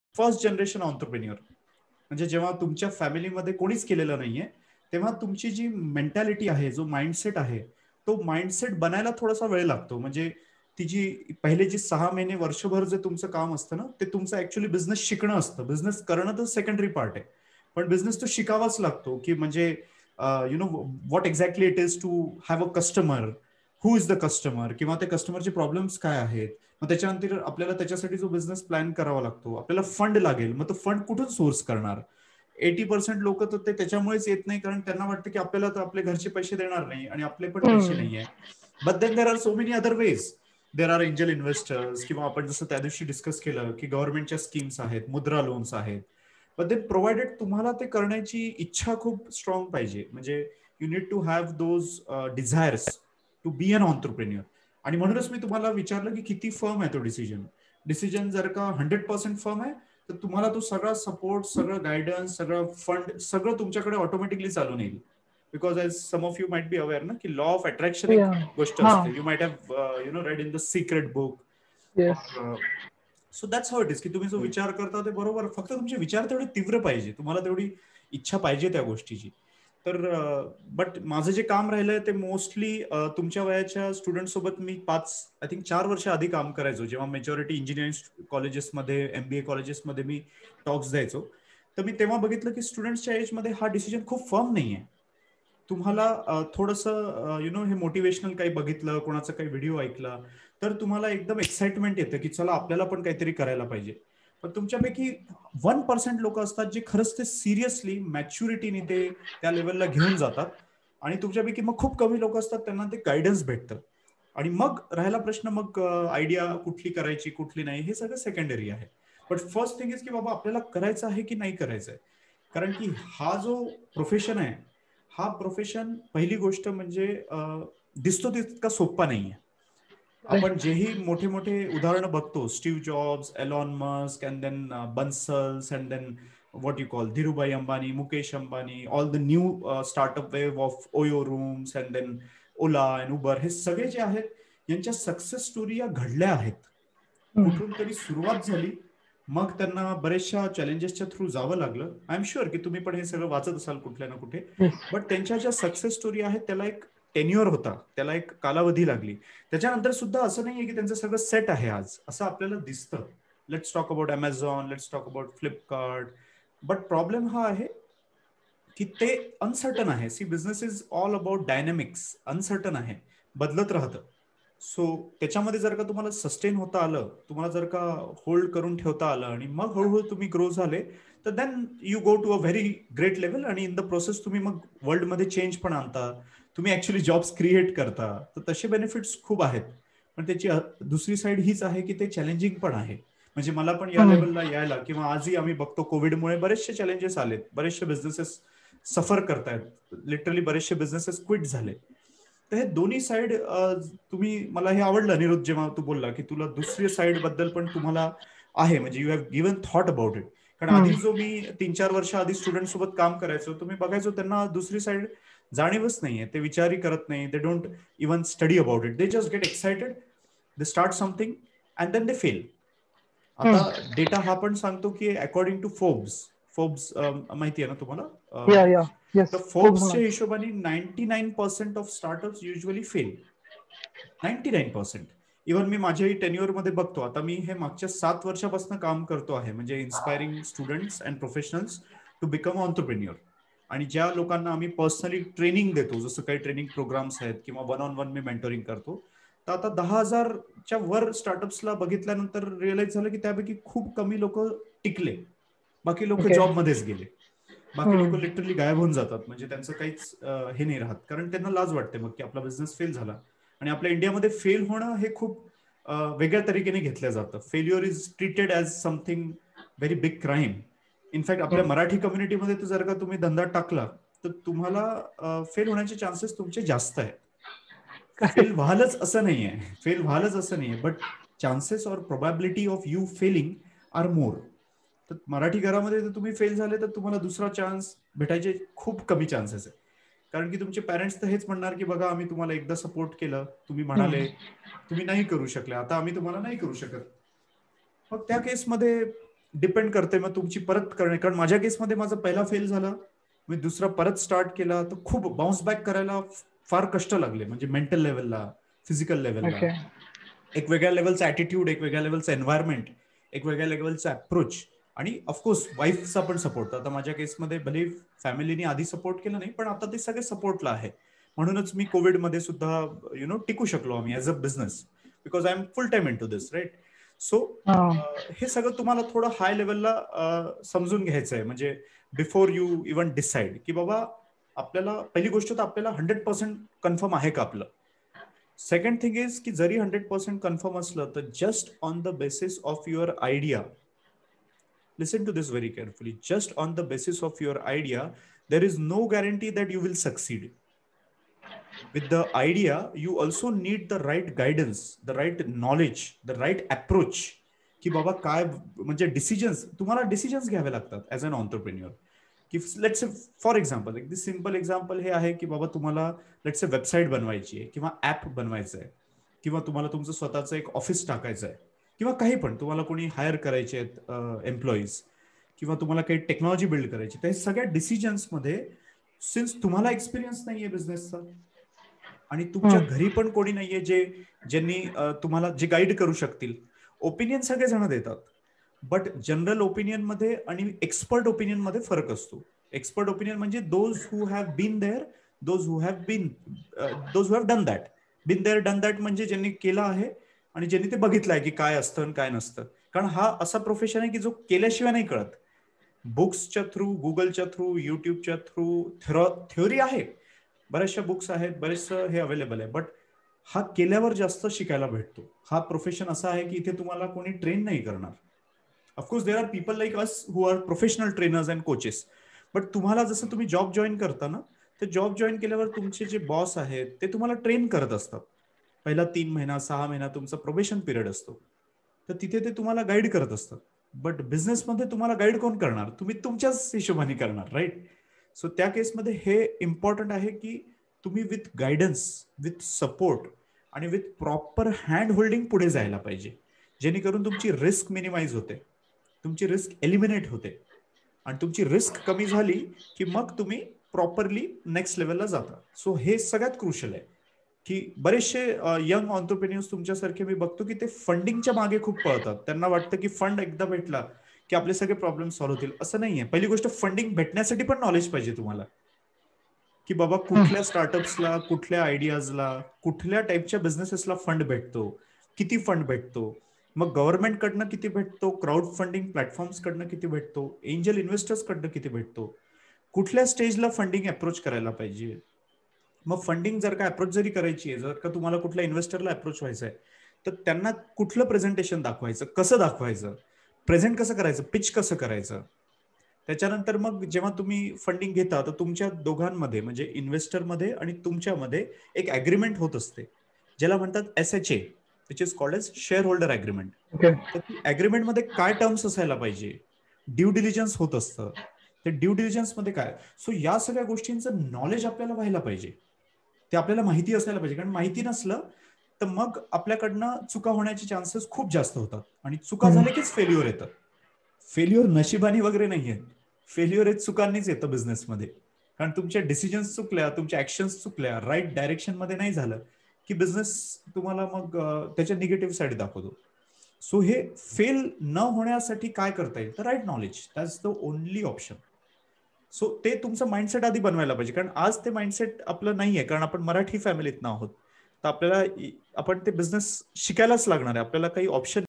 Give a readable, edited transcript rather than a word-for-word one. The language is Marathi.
First generation ऑन्टरप्रेन्युअर. म्हणजे जेव्हा तुमच्या फॅमिलीमध्ये कोणीच केलेलं नाहीये, तेव्हा तुमची जी मेंटॅलिटी आहे, जो माइंडसेट आहे, तो माइंडसेट बनायला थोडासा वेळ लागतो. म्हणजे ती जी पहिले जी 6 महिने वर्षभर जे तुमचं काम असतं ना, ते तुमचं ऍक्च्युअली बिझनेस शिकणं असतं. बिझनेस करणं तर सेकंडरी पार्ट आहे, पण बिझनेस तो शिकावाच लागतो. की म्हणजे you know what exactly it is to have a customer, who is the customer, किंवा त्या कस्टमरचे प्रॉब्लेम्स काय आहेत. मग त्याच्यानंतर आपल्याला त्याच्यासाठी जो बिझनेस प्लॅन करावा लागतो. आपल्याला फंड लागेल, मग तो फंड कुठून सोर्स करणार. 80% लोक तर ते त्याच्यामुळेच येत नाही, कारण त्यांना वाटतं की आपल्याला तर आपले घरचे पैसे देणार नाही आणि आपले पण पैसे नाहीये. But then there are so many other ways. There are angel investors, किंवा आपण जसं त्या दिवशी डिस्कस केलं की गव्हर्नमेंटच्या स्कीम्स आहेत, मुद्रा लोन्स आहेत. बट दे प्रोव्हाइडेड तुम्हाला ते करण्याची इच्छा खूप स्ट्रॉंग पाहिजे. म्हणजे you need to have those desires to be an entrepreneur. आणि म्हणूनच मी तुम्हाला विचारलं की किती फर्म आहे तो डिसिजन. डिसिजन जर का 100% फर्म आहे, तर तुम्हाला तो सगळा सपोर्ट, सगळं गायडन्स, सगळं फंड, सगळं तुमच्याकडे ऑटोमॅटिकली चालून येईल. Because as some of you might be aware ना, की लॉ ऑफ अट्रॅक्शन एक गोष्ट असते. You might have read in the Secret book. So that's how it is. की तुम्ही जो विचार करता ते बरोबर, फक्त तुमचे विचार तेवढे तीव्र पाहिजे, तुम्हाला तेवढी इच्छा पाहिजे त्या गोष्टीची. तर बट माझं जे काम राहिलंय ते मोस्टली तुमच्या वयाच्या स्टुडंट सोबत मी 4 वर्ष आधी काम करायचो, जेव्हा मेजॉरिटी इंजिनिअरिंग कॉलेजेसमध्ये, MBA कॉलेजेसमध्ये मी टॉक्स द्यायचो. तर मी तेव्हा बघितलं की स्टुडंट्सच्या एजमध्ये हा डिसिजन खूप फर्म नाहीये. तुम्हाला थोडंसं हे मोटिवेशनल काही बघितलं, कोणाचा काही व्हिडिओ ऐकला, तर तुम्हाला एकदम एक्साइटमेंट येतं की चला आपल्याला पण काहीतरी करायला पाहिजे. पण तुमच्यापैकी 1% लोक असतात जे खरंच ते सिरियसली मॅच्युरिटीने ते त्या लेवलला घेऊन जातात. आणि तुमच्यापैकी मग खूप कमी लोक असतात, त्यांना ते गायडन्स भेटतं. आणि मग राहिला प्रश्न, मग आयडिया कुठली करायची कुठली नाही, हे सगळं सेकंडरी आहे. बट फर्स्ट थिंग इज की बाबा आपल्याला करायचं आहे की नाही करायचं आहे. कारण की हा जो प्रोफेशन आहे, हा प्रोफेशन पहिली गोष्ट म्हणजे दिसतो तितका सोप्पा नाहीये. आपण जेही मोठे मोठे उदाहरणं बघतो, Steve Jobs, Elon Musk, and then Bansals, and then what you call Dhirubhai Ambani, Mukesh Ambani, all the new startup wave of OYO Rooms, and then Ola and Uber, हे सगळे जे आहेत यांच्या सक्सेस स्टोरी या घडल्या आहेत. कुठून तरी सुरुवात झाली, मग त्यांना बरेचशा चॅलेंजेसच्या थ्रू जावं लागलं. आय एम शुअर की तुम्ही पण हे सगळं वाचत असाल कुठल्या ना कुठे. बट त्यांच्या ज्या सक्सेस स्टोरी आहेत त्याला एक टेन्युअर होता, त्याला एक कालावधी लागली. त्याच्यानंतर सुद्धा असं नाहीये की त्यांचं सगळं सेट आहे आज, असं आपल्याला दिसतं. Let's talk about Amazon, let's talk about Flipkart. But problem हा आहे की ते अनसर्टन आहे. See, business is all about dynamics. Uncertain आहे, बदलत राहतं. सो त्याच्यामध्ये जर का तुम्हाला सस्टेन होता आलं, तुम्हाला जर का होल्ड करून ठेवता आलं, आणि मग हळूहळू तुम्ही ग्रो झाले, तर then you go to a very great level. आणि इन द प्रोसेस तुम्ही मग वर्ल्डमध्ये चेंज पण आणता, तुम्ही ऍक्च्युली जॉब्स क्रिएट करता. तर तसे बेनिफिट्स खूप आहेत. पण त्याची दुसरी साईड हीच आहे की ते चॅलेंजिंग पण आहे. म्हणजे मला पण या लेवलला यायला, किंवा आजही आम्ही बघतो कोविडमुळे बरेचसे चॅलेंजेस आलेत, बरेचसे बिझनेसेस सफर करतायत, लिटरली बरेचसे बिझनेसेस क्विट झाले. तर हे दोन्ही साईड तुम्ही, मला हे आवडलं अनिरुद्ध जेव्हा तू बोलला की तुला दुसरी साईड बद्दल पण तुम्हाला आहे, म्हणजे you have given thought about it. कारण आधी जो मी 3-4 वर्ष आधी स्टुडंट सोबत काम करायचो, तुम्ही बघायचो त्यांना दुसरी साईड जाणीवच नाहीये, ते विचारही करत नाही, they don't even study about it, they just get excited, they start something and then they fail. आता डेटा हा पण सांगतो की अकॉर्डिंग टू फोर्ब्स, फोर्ब्स माहिती आहे ना तुम्हाला, तर फोर्ब्सच्या हिशोबाने 99% of startups usually fail. 99%. Even मी माझ्याही टेन्युअर मध्ये बघतो. आता मी हे मागच्या 7 वर्षापासून काम करतो आहे, म्हणजे inspiring students and professionals to become entrepreneur. आणि ज्या लोकांना आम्ही पर्सनली ट्रेनिंग देतो, जसं काही ट्रेनिंग प्रोग्राम्स आहेत किंवा 1-on-1 मी मेंटोरिंग करतो, तर आता 10,000च्या वर स्टार्टअप्सला बघितल्यानंतर रिअलाइज झालं की त्यापैकी खूप कमी लोक टिकले, बाकी लोक जॉबमध्येच गेले. बाकी लोक लिटरली गायब होऊन जातात, म्हणजे त्यांचं काहीच हे नाही राहत, कारण त्यांना लाज वाटते मग की आपला बिझनेस फेल झाला. आणि आपल्या इंडियामध्ये फेल होणं हे खूप वेगळ्या तरीकेने घेतलं जातं. Failure is treated as something very big crime. In fact आपल्या मराठी कम्युनिटीमध्ये तर जर का तुम्ही धंदा टाकला, तर तुम्हाला फेल होण्याचे चान्सेस तुमचे जास्त आहेत. फेल व्हालच असं नाहीये, फेल व्हालच असं नाहीये, but chances or probability of you failing are more. तर मराठी घरामध्ये जर तुम्ही फेल झाले, तर तुम्हाला दुसरा चान्स भेटायचे खूप कमी चान्सेस आहे. कारण की तुमचे पॅरेंट्स तर हेच म्हणणार की बघा आम्ही तुम्हाला एकदा सपोर्ट केलं, तुम्ही म्हणाले, तुम्ही नाही करू शकले, आता आम्ही तुम्हाला नाही करू शकत. मग त्या केसमध्ये डिपेंड करते मग तुमची परत करणे. कारण माझ्या केसमध्ये माझा पहिला फेल झाला, मी दुसरा परत स्टार्ट केला, तर खूप बाउन्स बॅक करायला फार कष्ट लागले. म्हणजे मेंटल लेवलला, फिजिकल लेवलला, ओके. एक वेगळ्या लेवलचा ऍटिट्यूड, एक वेगळ्या लेवलचा एन्व्हायरमेंट, एक वेगळ्या लेवलचा अप्रोच, आणि ऑफकोर्स वाईफचा पण सपोर्ट. आता माझ्या केसमध्ये भले फॅमिलीने आधी सपोर्ट केला नाही, पण आता ते सगळे सपोर्टला आहे. म्हणूनच मी कोविडमध्ये सुद्धा टिकू शकलो आम्ही as a business, because I am full time into this, right. So हे सगळं तुम्हाला थोडं हाय लेवलला समजून घ्यायचं आहे. म्हणजे बिफोर यू इव्हन डिसाइड की बाबा आपल्याला, पहिली गोष्ट तर आपल्याला 100% कन्फर्म आहे का आपलं. सेकंड थिंग इज की जरी 100% कन्फर्म असलं तर just on the basis of your idea, listen to this very carefully, just on the basis of your idea, there is no guarantee that you will succeed. With the idea you also need the right guidance, the right knowledge, the right approach. की बाबा काय म्हणजे डिसिजन्स, तुम्हाला डिसिजन्स घ्यावे लागतात ऍज अन ऑन्टरप्रेन्युअर. की लेट्स फॉर एक्झाम्पल, एक सिम्पल एक्झाम्पल हे आहे की बाबा तुम्हाला लेट्स वेबसाईट बनवायची आहे, किंवा ऍप बनवायचं आहे, किंवा तुम्हाला तुमचं स्वतःचं एक ऑफिस टाकायचं आहे, किंवा काही पण तुम्हाला कोणी हायर करायचे आहेत एम्प्लॉईज, किंवा तुम्हाला काही टेक्नॉलॉजी बिल्ड करायची. त्या सगळ्या डिसिजन्समध्ये सिन्स तुम्हाला एक्सपिरियन्स नाहीये बिझनेसचा, आणि तुमच्या घरी पण कोणी नाहीये ज्यांनी तुम्हाला जे गाईड करू शकतील. ओपिनियन सगळे जण देतात, बट जनरल ओपिनियन मध्ये आणि एक्सपर्ट ओपिनियन मध्ये फरक असतो. एक्सपर्ट ओपिनियन म्हणजे those who have been there, those who have done that. Been there done that म्हणजे ज्यांनी केलं आहे आणि ज्यांनी ते बघितलं आहे की काय असतं आणि काय नसतं. कारण हा असा प्रोफेशन आहे की जो केल्याशिवाय नाही कळत. बुक्सच्या थ्रू, गुगलच्या थ्रू, युट्यूबच्या थ्रू थ्योरी आहे, बऱ्याचशा बुक्स आहेत, बरेचसं हे अवेलेबल आहे, बट हा केल्यावर जास्त शिकायला भेटतो. हा प्रोफेशन असा आहे की इथे तुम्हाला कोणी ट्रेन नाही करणार. Of course there are people like us who are professional trainers and coaches, but तुम्हाला जसं तुम्ही जॉब जॉईन करता ना, तर जॉब जॉईन केल्यावर तुमचे जे बॉस आहेत ते तुम्हाला ट्रेन करत असतात. पहिला 3 महिना 6 महिना तुमचा प्रोबेशन पिरियड असतो, तर तिथे ते तुम्हाला गाईड करत असतात. बट बिझनेसमध्ये तुम्हाला गाईड कोण करणार, तुम्ही तुमच्याच हिशोबाने करणार, राईट. सो त्या केसमध्ये हे इम्पॉर्टंट आहे की तुम्ही विथ गायडन्स, विथ सपोर्ट आणि विथ प्रॉपर हँड होल्डिंग पुढे जायला पाहिजे, जेणेकरून तुमची रिस्क मिनिमाइज होते, तुमची रिस्क एलिमिनेट होते, आणि तुमची रिस्क कमी झाली की मग तुम्ही प्रॉपरली नेक्स्ट लेवलला जाता. सो हे सगळ्यात क्रुशल आहे की बरेचसे यंग ऑन्टरप्रेन्युअर्स तुमच्यासारखे मी बघतो की ते फंडिंगच्या मागे खूप पळतात. त्यांना वाटतं की फंड एकदा भेटला की आपले सगळे प्रॉब्लेम सॉल्व्ह होतील. असं नाहीये. पहिली गोष्ट, फंडिंग भेटण्यासाठी पण नॉलेज पाहिजे तुम्हाला, की बाबा कुठल्या स्टार्टअप्सला, कुठल्या आयडियाजला, कुठल्या टाईपच्या बिझनेसेसला फंड भेटतो, किती फंड भेटतो, मग गव्हर्नमेंट कडनं किती भेटतो, क्राऊड फंडिंग प्लॅटफॉर्म्स कडनं किती भेटतो, एंजल इन्व्हेस्टर्स कडनं किती भेटतो, कुठल्या स्टेजला फंडिंग अप्रोच करायला पाहिजे. मग फंडिंग जर का अप्रोच जरी करायची आहे, जर का तुम्हाला कुठल्या इन्व्हेस्टरला अप्रोच व्हायचं आहे, तर त्यांना कुठलं प्रेझेंटेशन दाखवायचं, कसं दाखवायचं, प्रेझेंट कसं करायचं, पिच कसं करायचं. त्याच्यानंतर मग जेव्हा तुम्ही फंडिंग घेता, तर तुमच्या दोघांमध्ये म्हणजे इन्व्हेस्टरमध्ये आणि तुमच्यामध्ये एक अग्रीमेंट होत असते, ज्याला म्हणतात SHA, which is called as share holder agreement. Okay. तर ती अग्रीमेंटमध्ये काय टर्म्स असायला पाहिजे, ड्यू डिलिजन्स होत असतं. ते ड्यू डिलिजन्समध्ये काय, सो या सगळ्या गोष्टींचं नॉलेज आपल्याला व्हायला पाहिजे, ते आपल्याला माहिती असायला पाहिजे. कारण माहिती नसलं तर मग आपल्याकडनं चुका होण्याचे चान्सेस खूप जास्त होतात, आणि चुका झाल्या कीच फेल्युअर येतं. फेल्युअर नशिबाने वगैरे नाहीये, फेल्युअर हे चुकांनीच येतं बिझनेसमध्ये. कारण तुमच्या डिसिजन्स चुकल्या, तुमच्या ऍक्शन्स चुकल्या, राईट डायरेक्शन मध्ये नाही झालं की बिझनेस तुम्हाला मग त्याच्या निगेटिव्ह साईड दाखवतो. सो हे फेल न होण्यासाठी काय करता येईल, तर right knowledge, that's the only option. So ते तुमचं माइंडसेट आधी बनवायला पाहिजे, कारण आज ते माइंडसेट आपलं नाहीये, कारण आपण मराठी फॅमिलीत आहोत. तर आपल्याला आपण ते बिझनेस शिकायलाच लागणार आहे, आपल्याला काही ऑप्शन